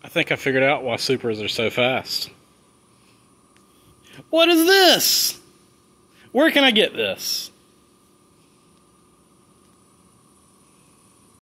I think I figured out why Supras are so fast. What is this? Where can I get this?